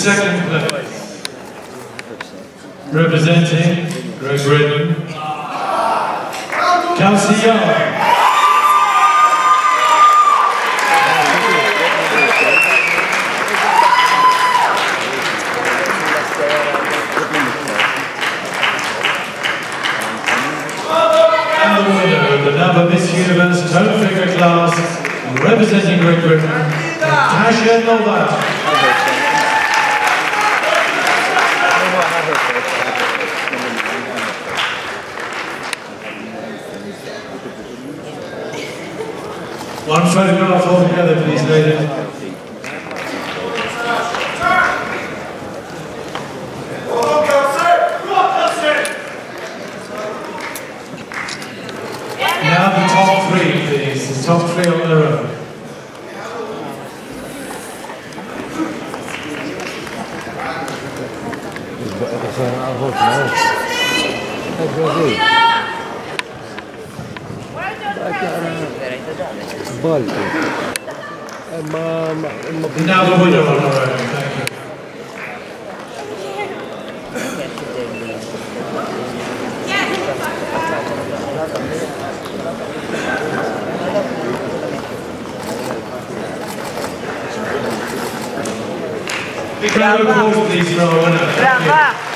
second place, representing Great Britain, Kelsey Young. And the winner of the NABBA Miss Universe Tone Figure class, representing Great Britain, Natasha Novak. One photograph altogether, please, ladies. Now the top three, please. The top three on their own. Now the winner on our own. Thank you. Big round of applause, please, for our winner. Thank you.